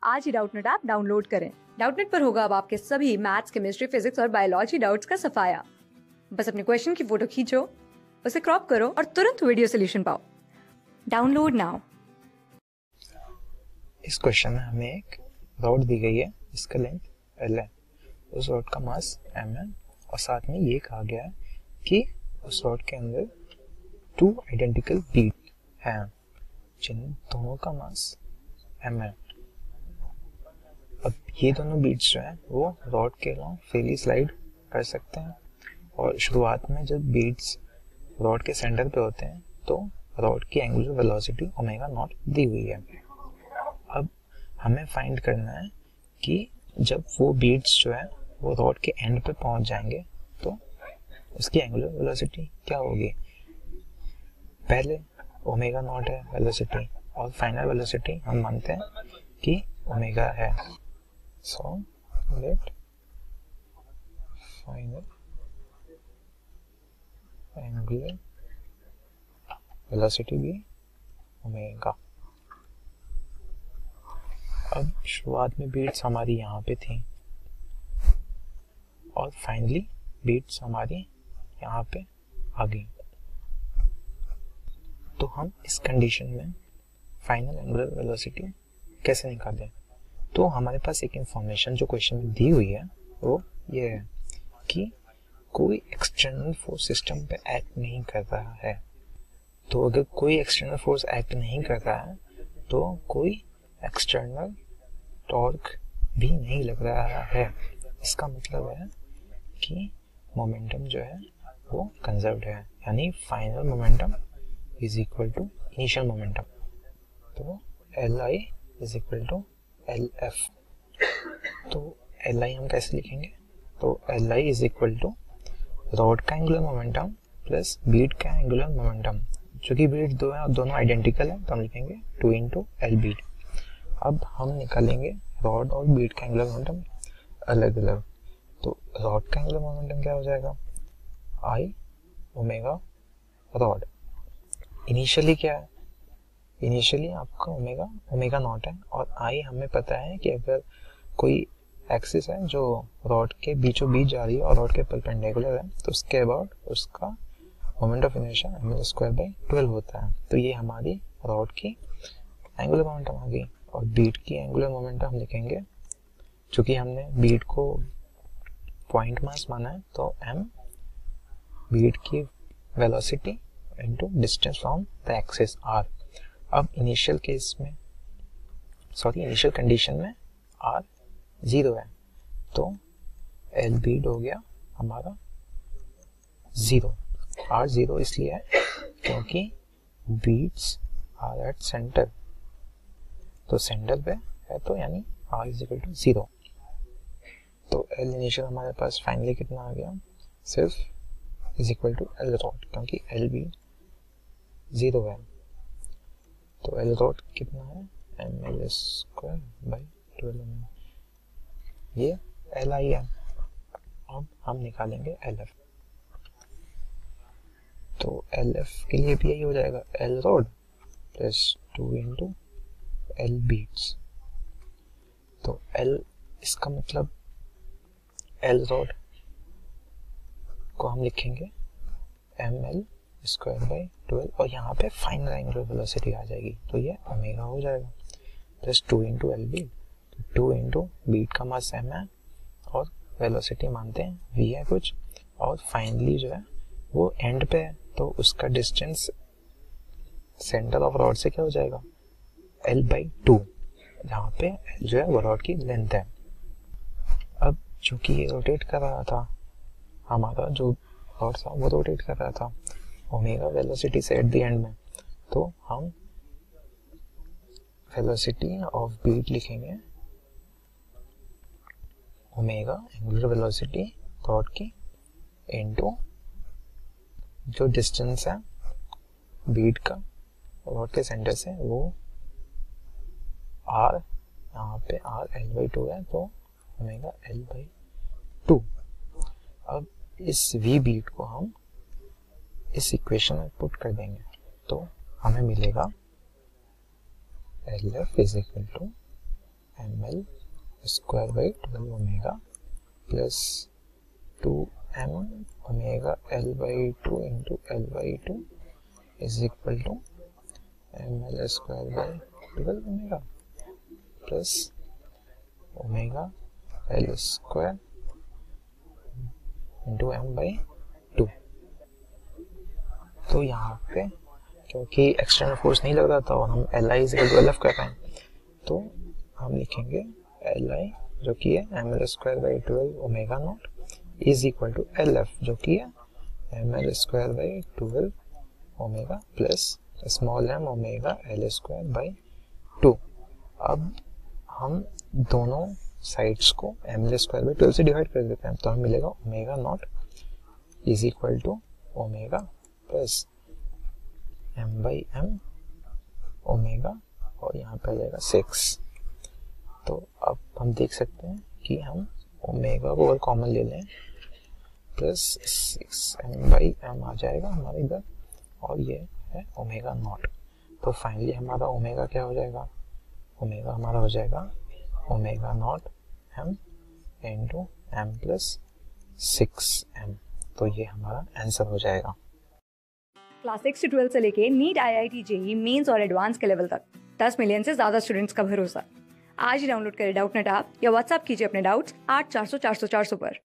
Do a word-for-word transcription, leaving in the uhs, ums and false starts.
आज ही Doubtnut app download करें। डाउटनेट पर होगा अब आपके सभी मैथ्स, केमिस्ट्री, फिजिक्स और बायोलॉजी डाउट्स का सफाया। बस अपने क्वेश्चन की फोटो खींचो, उसे क्रॉप करो और तुरंत वीडियो सोल्यूशन पाओ। Download now. इस क्वेश्चन में हमें एक रॉड दी गई है जिसका लेंथ एल है, उस रॉड का मास एम है और साथ में ये कहा गया है कि उस रॉड के अंदर टू आइडेंटिकल बीड हैं जिन दोनों का मास एम है। अब ये दोनों बीड्स जो है वो रॉड के अलॉन्ग फ्रीली स्लाइड कर सकते हैं और शुरुआत में जब बीड्स रॉड के सेंटर पे होते हैं तो रॉड की एंगुलर वेलोसिटी ओमेगा नॉट दी हुई है। अब हमें फाइंड करना है कि जब वो बीड्स जो है वो रॉड के एंड पे पहुंच जाएंगे तो उसकी एंगुलर वेलोसिटी क्या होगी। पहले ओमेगा नॉट है वेलोसिटी और फाइनल वेलोसिटी हम मानते हैं कि ओमेगा है। So let final angular velocity भी ओमेगा। अब शुरुआत में बीट्स हमारी यहाँ पे थी और फाइनली बीट्स हमारी यहाँ पे आ गई, तो हम इस कंडीशन में फाइनल एंगुलर वेलोसिटी कैसे निकालें। तो हमारे पास एक इंफॉर्मेशन जो क्वेश्चन में दी हुई है वो ये है कि कोई एक्सटर्नल फोर्स सिस्टम पे एक्ट नहीं कर रहा है। तो अगर कोई एक्सटर्नल फोर्स एक्ट नहीं कर रहा है तो कोई एक्सटर्नल टॉर्क भी नहीं लग रहा है। इसका मतलब है कि मोमेंटम जो है वो कंजर्व्ड है, यानी final momentum is equal to initial momentum. तो L I is equal to L F. तो एल आई हम कैसे लिखेंगे, तो L I is equal to rod का एंगुलर मोमेंटम प्लस बीड का एंगुलर मोमेंटम, जो कि बीड दो है और दोनों आइडेंटिकल है तो हम लिखेंगे टू इंटू एल बीड। अब हम निकालेंगे रॉड और बीड का एंगुलर मोमेंटम अलग अलग। तो रॉड का एंगुलर मोमेंटम क्या हो जाएगा, आई ओमेगा रॉड। इनिशियली क्या है, इनिशियली आपका ओमेगा ओमेगा नॉट है और आई हमें पता है कि अगर कोई एक्सिस है जो रॉड के बीचों बीच जा रही है और रॉड के परपेंडिकुलर है तो उसके अबाउट उसका moment of inertia M L square by twelve होता है। तो ये हमारी रॉड की एंगुलर मोमेंटम आ गई और बीट की एंगुलर मोमेंटम हम लिखेंगे, चूंकि हमने बीट को पॉइंट मास माना है तो एम बीट की velocity into distance from the axis R. अब इनिशियल केस में सॉरी इनिशियल कंडीशन में आर जीरो है तो एल बीड हो गया हमारा जीरो। आर जीरो इसलिए है क्योंकि बीड्स आर एट सेंटर, तो सेंटर पे है तो यानी R is equal to zero. तो एल इनिशियल हमारे पास फाइनली कितना आ गया, सिर्फ is equal to L rod, क्योंकि एल बी जीरो है। तो एल रॉड कितना है, M L square by twelve, ये एल आई है। अब हम निकालेंगे एल एफ। तो एल एफ के लिए भी यही हो जाएगा, L rod plus two into L beads. तो एल इसका मतलब एल रॉड को हम लिखेंगे M L square by twelve और यहाँ पे फाइनल एंगुलर वेलोसिटी आ जाएगी तो ये ओमेगा हो जाएगा plus two into L bead. Two into bead का मास एम है और वेलोसिटी मानते हैं वी है कुछ, और फाइनली जो है वो एंड पे है तो उसका डिस्टेंस सेंटर ऑफ रॉड से क्या हो जाएगा, एल बाई टू, जहाँ पे एल जो है वो रॉड की लेंथ है। अब चूंकि ये रोटेट कर रहा था, हमारा जो रॉड था वो रोटेट कर रहा था ओमेगा वेलोसिटी से एट द एंड में, तो हम वेलोसिटी ऑफ बीट लिखेंगे ओमेगा एंगुलर वेलोसिटी रॉड की इनटू जो डिस्टेंस है बीट का रॉड के सेंटर से वो आर, यहाँ पे आर एल बाई टू है तो ओमेगा एल बाई टू। अब इस वी बीट को हम इस इक्वेशन में पुट कर देंगे तो हमें मिलेगा L F is equal to M L square by twelve omega plus two M omega L by two into L by two is equal to M L square by twelve omega plus omega L square into M by two. तो यहाँ पे क्योंकि external force नहीं लग रहा था और हम L I is L F कर रहे हैं, तो हम लिखेंगे एल आई जो कि है M L square by twelve omega naught is equal to L F जो कि है M L square by twelve omega plus small M omega L square by two. अब हम दोनों साइड्स को M L square by twelve से divide कर देते हैं, तो हमें मिलेगा omega naught is equal to omega plus M by M omega और यहाँ पे आ जाएगा सिक्स। तो अब हम देख सकते हैं कि हम ओमेगा को अगर कॉमन ले लें plus six M by M आ जाएगा हमारे इधर और ये है ओमेगा नॉट। तो फाइनली हमारा ओमेगा क्या हो जाएगा, ओमेगा हमारा हो जाएगा omega naught M into M plus six M. तो ये हमारा आंसर हो जाएगा। क्लास सिक्स से ट्वेल्थ से लेके NEET, I I T, JEE, Mains और एडवांस के लेवल तक दस मिलियन से ज्यादा स्टूडेंट्स का भरोसा। आज ही डाउनलोड करें डाउटनेट ऐप या व्हाट्सएप कीजिए अपने डाउट्स आठ चार सौ चार सौ चार सौ पर।